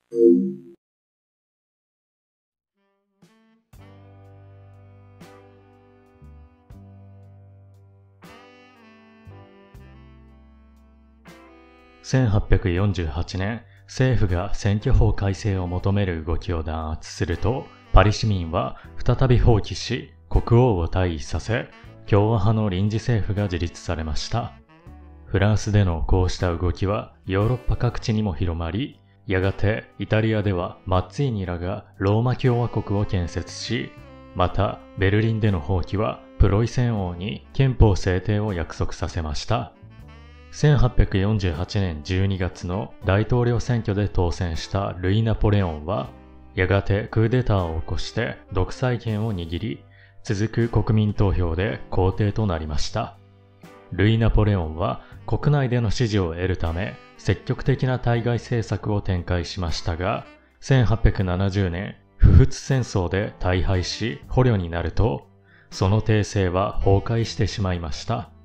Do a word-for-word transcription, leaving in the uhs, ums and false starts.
せんはっぴゃくよんじゅうはちねん、政府が選挙法改正を求める動きを弾圧すると、パリ市民は再び蜂起し、国王を退位させ、共和派の臨時政府が樹立されました。フランスでのこうした動きはヨーロッパ各地にも広まり、やがてイタリアではマッツィーニらがローマ共和国を建設し、またベルリンでの蜂起はプロイセン王に憲法制定を約束させました。せんはっぴゃくよんじゅうはちねんじゅうにがつの大統領選挙で当選したルイ・ナポレオンは、やがてクーデターを起こして独裁権を握り、続く国民投票で皇帝となりました。ルイ・ナポレオンは国内での支持を得るため積極的な対外政策を展開しましたが、せんはっぴゃくななじゅうねん不仏戦争で大敗し捕虜になると、その帝政は崩壊してしまいました。